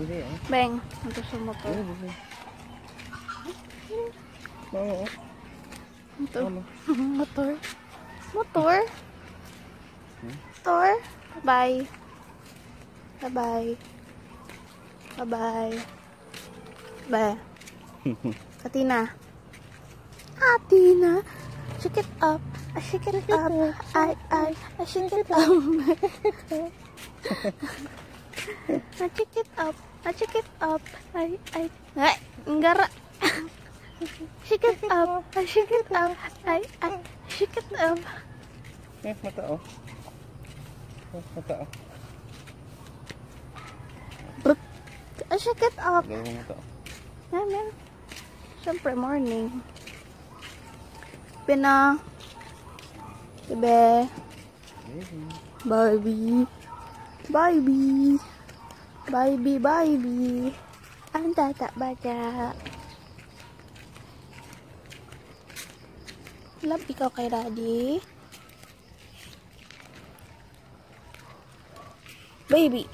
Beng, ito sa motor. Ito. Motor. Motor. Motor. Bye. Bye-bye. Bye-bye. Bye. Athena. Athena. Shake it up. I shake it up. I shake it up. I shake it up. I shake it up. Ay, enggak. Shake it up. I shake it up. I shake it up. Mata oh. Mata oh. I shake it up. Mata oh. Yan. Siyempre morning. Pina. Bebe. Baby. Baby. Baby, baby. Anda tak baca. Love ikaw kay Daddy. Baby.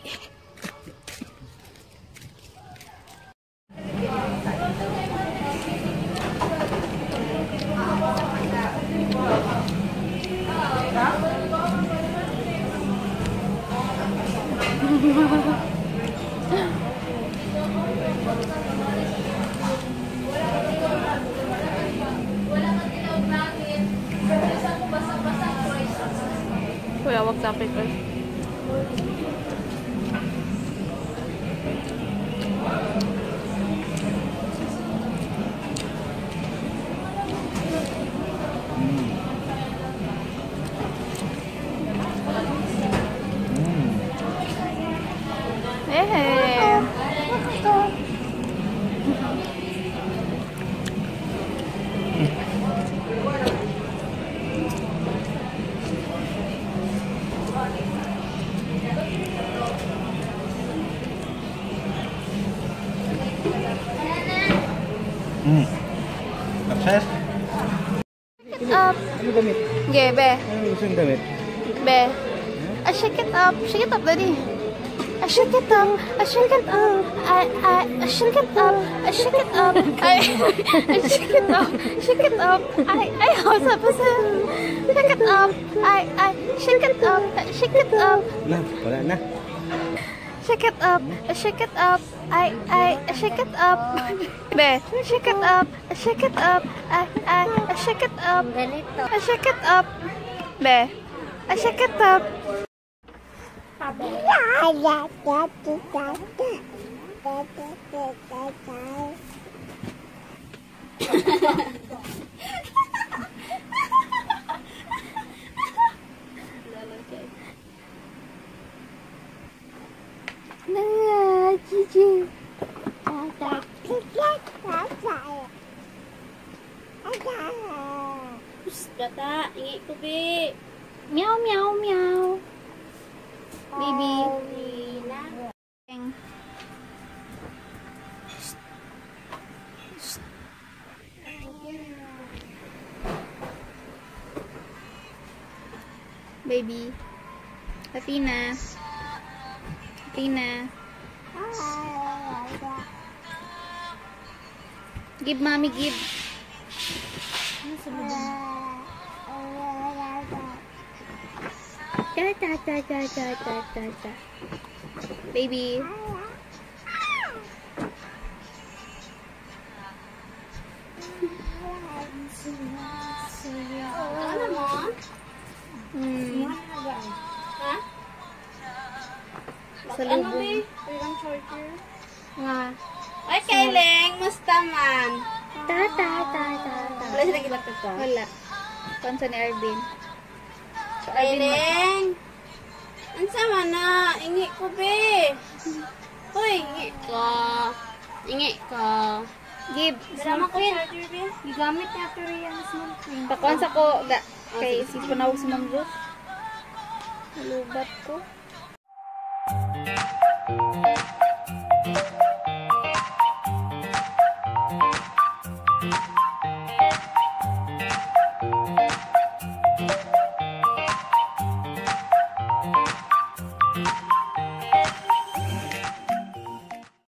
Kuya, wag tapit ko. Sukses? Shake it up. Ano damit? Ge, be. Ano gusto yung damit? Be. I shake it up. Shake it up, Daddy. I shake it up. I shake it up. I shake it up. I shake it up. I shake it up. Shake it up. I how's up? Shake it up. I shake it up. Shake it up. Nah, wala na. Shake it up. Shake it up. I shake it up. Be, shake it up. Shake it up. I shake it up. I shake it up. Be, I shake it up. Nah, Cici. Bata, ingit ko, Bi. Meow, meow, meow. Baby. Baby. Athena. Athena. Give mommy, give. Da. Baby. Ano mo? Ha? Salubong. Ilang charger? Nga. Ay, Kaileng! Musta man? Ta. Wala sila gilakad ka? Wala. Pansa ni Arvin. Kaileng! Ansa man na? Ingi ko, be! Hoy, ingi ka. Ingi ka. Give. Sama ko charger, be. Gigamit niya pero yung smartphone. Pakuan sa ko. Kay si panawag si Ma'am Ruth. Nalubat ko.